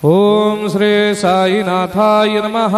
ओम श्री साईनाथाय नमः।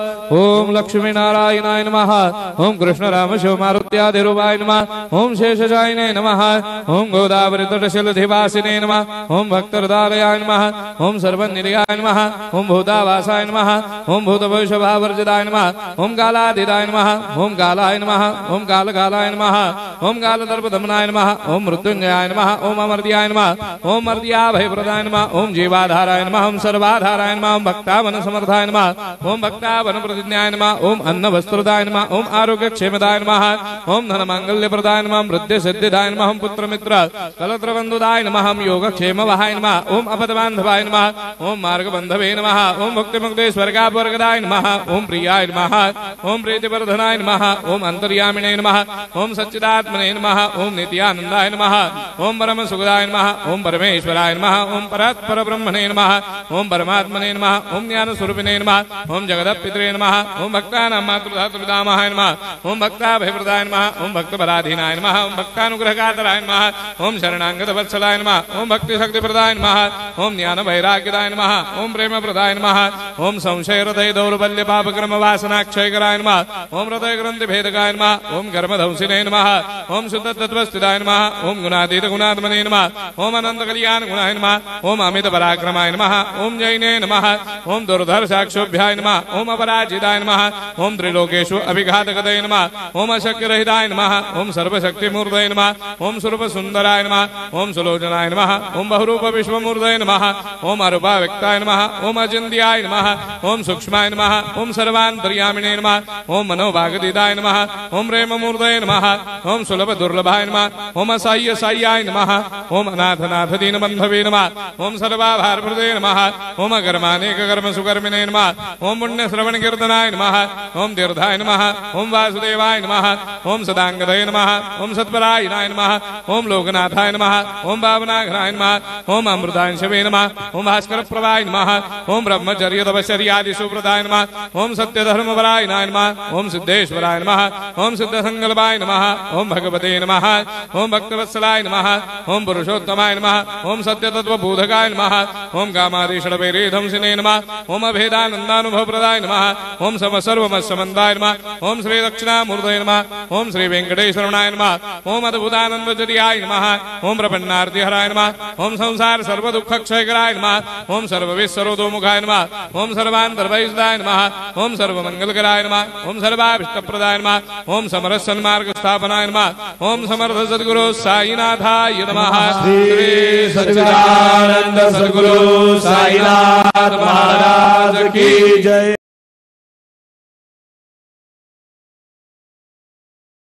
ओम लक्ष्मी नारायणाय नमः। ओम कृष्ण राम शिव मारुत्यादिरूपाय नमः। ओम शेषशायिने नमः। ओम गोदावरी तटशिलधिवासिने नमः। ओम भक्तहृदयाय नमः। ओम सर्वनिलयाय नमः। ओम भूतावासाय नमः। ओम भूतभविष्यभावर्जिताय नमः। ओम कालाधीताय नमः। ओम कालाय नमः। ओम कालकालाय नमः। ओम कालदर्पदमनाय नमः। ओम मृत्युंजयाय नमः। ओम अमर्त्याय नमः। ओम मर्त्याभयप्रदाय नमः। ओम जीवाधाराय नमः। ओम सर्वाधाराय नमः। ओम भक्तावन समर्थाय नमः। ओम भक्तावन प्रतिज्ञाय नमः। ओम अन्न वस्त्रदाय नमः। ओम आरोग्य क्षेमदाय नमः। ओम धन मांगल्य प्रदाय नमः। वृद्धि सिद्धिदाय नमः। ओम पुत्र मित्र कलत्र बंधुदाय नमः। ओम योग क्षेम वहाय नमः। ओम अपद बांधवाय नमः। ओम मार्ग बंधवे नमः। ओम भक्ति मुक्ति स्वर्गापवर्गदाय नमः। ओम प्रियाय नमः। ओम प्रीतिवर्धनाय नमः। ओम अंतर्यामिने नमः। ओम सच्चिदात्मने नमः। ओम नित्यानंदाय नमः। ओम परम सुखदाय नमः। ओम परमेश्वराय नमः। ओम परात्पर ब्रह्मणे नमः। ओम परमात्मने नमः। ओम ज्ञान स्वरूपिणे नमः। ओम जगदपितरे नमः। ओम भक्तानां मातृधातुपितामहाय नमः। ओम भक्ताभयप्रदाय नमः। ओम भक्तपराधीनाय नमः। ओम भक्तानुग्रहकातराय नमः। ओम शरणागत वत्सलाय नमः। ओम भक्ति शक्तिप्रदाय नमः। ओम ज्ञान वैराग्यदाय नमः। ओम प्रेम प्रदाय नमः। ओम संशय हृदय दौर्बल्य पापक्रम वासना क्षयकराय नमः। ओम हृदय ग्रंथि भेदकाय नमः। ओम कर्मधंसिने नमः। ओम शुद्ध तत्वस्थिताय नमः। ओम गुणातीत गुणात्मने नमः। ओम अनंत कल्याण गुणाय नमः। ओम अमित पराक्रमाय नमः। ओम जैने नमः। ओम दुर्धर्षाक्षोभ्याय नमः। ओम अपराजिताय नमः। ओम त्रिलोकेषु अभिघातकतये नमः। ओम अशक्यरहिताय नमः। ओम सर्वशक्तिमूर्तये नमः। ओम स्वरूप सुंदराय नमः। ओम सुलोचनाय नमः। ओम बहुरूप विश्वमूर्तये नमः। ओम अरूपाव्यक्ताय नमः। ओम अचिन्त्याय नमः। ओम सूक्ष्माय नमः। ओम सर्वान्तर्यामिने नमः। ओम मनोभागदिताय नमः। ओम प्रेममूर्तये नमः। ओम सुलभ दुर्लभाय नमः। ओम साह्य साह्याय नमः। ओम अनाथनाथ दीनबन्धवे नमः। ओम सर्वाभारप्रदे नमः। ओम कर्मानेक कर्म सुकर्मिणे नमः। ओम पुण्य श्रवण कीर्तनाय नमः। ओम तीर्थाय नमः। ओम वासुदेवाय नमः। ओम सदांगदये नमः। ओम सत्परायणाय नमः। ओम लोकनाथाय नमः। ओम भावनाघनाय नमः। ओम अमृतांशवे नमः। ओम भास्कर प्रभाय नमः। ओम ब्रह्मचर्य तपश्चर्यादि सुव्रताय नमः। ओम सत्य धर्मपरायणाय नमः। ओम सिद्धेश्वराय नमः। ओम सिद्ध संकल्पाय नमः। ओम भगवते नमः। ओम भक्तवत्सलाय नमः। ओम पुरुषोत्तमाय नमः। ओम सत्य तत्व बोधकाय नमः। ओम कामादिषडवैरे धंसिने नमः। ओम अभेदानंदानुभव प्रदाय नमः। ओम सर्वमस्समन्दाय नमः। ओम श्री दक्षिणामूर्तये नमः। ओम श्री वेंकटेश्वरनाय नमः। ओम अद्भुतानंदचर्याय नमः। ओम प्रपन्नार्तिहराय नमः। ओम संसार सर्व दुःख क्षयकराय नमः। ओम सर्वविश्वरोधोमुखाय नमः। ओम सर्वान्तर्भयसदाय नमः। ओम सर्वमंगलकराय नमः। ओम सर्वाभीष्टप्रदाय नमः। ओम समरस सन्मार्ग स्थापनाय नमः। ओम समर्थ सद्गुरु साईनाथाय नमः। श्री सच्चिदानंद सद्गुरु साईनाथ महाराज की जय।